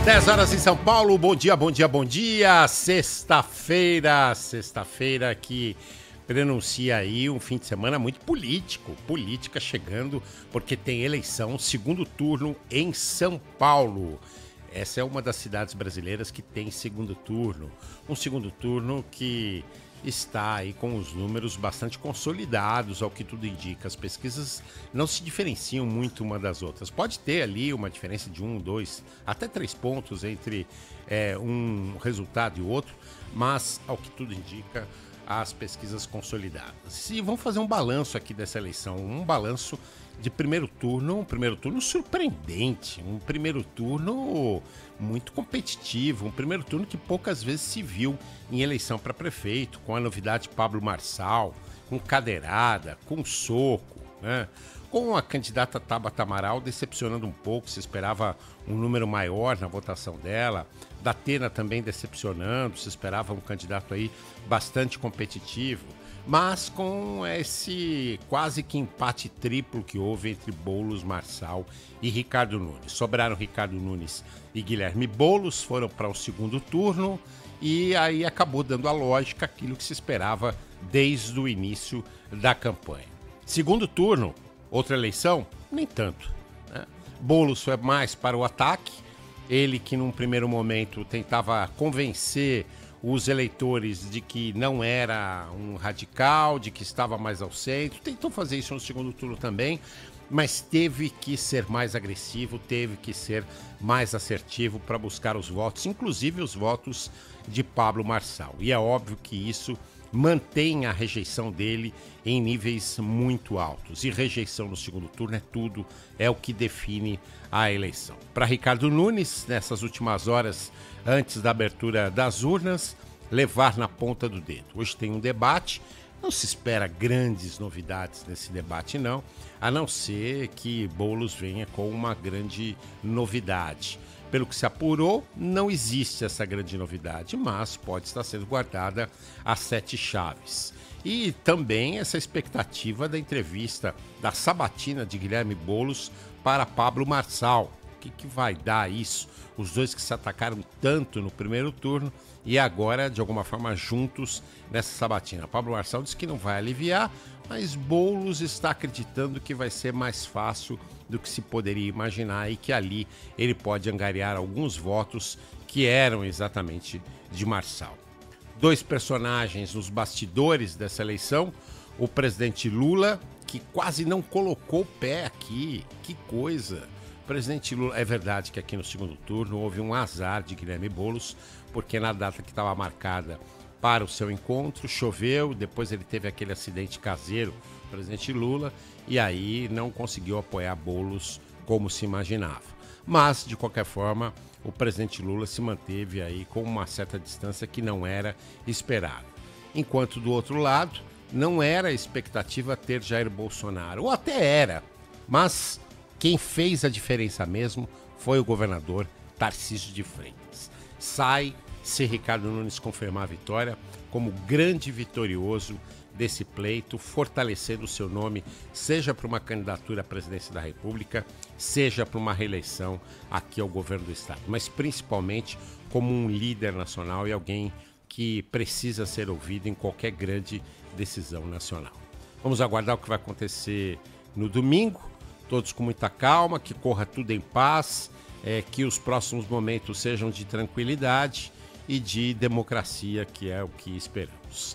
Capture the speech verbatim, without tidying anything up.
dez horas em São Paulo, bom dia, bom dia, bom dia. Sexta-feira, sexta-feira que prenuncia aí um fim de semana muito político. Política chegando porque tem eleição, segundo turno em São Paulo. Essa é uma das cidades brasileiras que tem segundo turno. Um segundo turno que está aí com os números bastante consolidados, ao que tudo indica. As pesquisas não se diferenciam muito uma das outras. Pode ter ali uma diferença de um, dois, até três pontos entre é, um resultado e outro, mas, ao que tudo indica, as pesquisas consolidadas. E vamos fazer um balanço aqui dessa eleição, um balanço de primeiro turno, um primeiro turno surpreendente, um primeiro turno muito competitivo, um primeiro turno que poucas vezes se viu em eleição para prefeito, com a novidade Pablo Marçal, com cadeirada, com soco, né? Com a candidata Tabata Amaral decepcionando um pouco, se esperava um número maior na votação dela, Datena também decepcionando, se esperava um candidato aí bastante competitivo, mas com esse quase que empate triplo que houve entre Boulos, Marçal e Ricardo Nunes. Sobraram Ricardo Nunes e Guilherme Boulos, foram para o segundo turno e aí acabou dando a lógica aquilo que se esperava desde o início da campanha. Segundo turno, outra eleição, nem tanto, né? Boulos foi mais para o ataque, ele que num primeiro momento tentava convencer os eleitores de que não era um radical, de que estava mais ao centro. Tentou fazer isso no segundo turno também, mas teve que ser mais agressivo, teve que ser mais assertivo para buscar os votos, inclusive os votos de Pablo Marçal. E é óbvio que isso mantém a rejeição dele em níveis muito altos. E rejeição no segundo turno é tudo, é o que define a eleição. Para Ricardo Nunes, nessas últimas horas antes da abertura das urnas, levar na ponta do dedo. Hoje tem um debate, não se espera grandes novidades nesse debate não, a não ser que Boulos venha com uma grande novidade. Pelo que se apurou, não existe essa grande novidade, mas pode estar sendo guardada às sete chaves. E também essa expectativa da entrevista da sabatina de Guilherme Boulos para Pablo Marçal. O que, que vai dar isso? Os dois que se atacaram tanto no primeiro turno e agora, de alguma forma, juntos nessa sabatina. Pablo Marçal disse que não vai aliviar, mas Boulos está acreditando que vai ser mais fácil do que se poderia imaginar e que ali ele pode angariar alguns votos que eram exatamente de Marçal. Dois personagens nos bastidores dessa eleição, o presidente Lula, que quase não colocou o pé aqui, que coisa. O presidente Lula, é verdade que aqui no segundo turno houve um azar de Guilherme Boulos, porque na data que estava marcada para o seu encontro, choveu, depois ele teve aquele acidente caseiro, o presidente Lula, e aí não conseguiu apoiar Boulos como se imaginava. Mas, de qualquer forma, o presidente Lula se manteve aí com uma certa distância que não era esperada. Enquanto do outro lado, não era a expectativa ter Jair Bolsonaro, ou até era, mas quem fez a diferença mesmo foi o governador Tarcísio de Freitas. Sai, se Ricardo Nunes confirmar a vitória, como grande vitorioso desse pleito, fortalecendo o seu nome, seja para uma candidatura à presidência da República, seja para uma reeleição aqui ao governo do Estado, mas principalmente como um líder nacional e alguém que precisa ser ouvido em qualquer grande decisão nacional. Vamos aguardar o que vai acontecer no domingo, todos com muita calma, que corra tudo em paz, é, que os próximos momentos sejam de tranquilidade e de democracia, que é o que esperamos.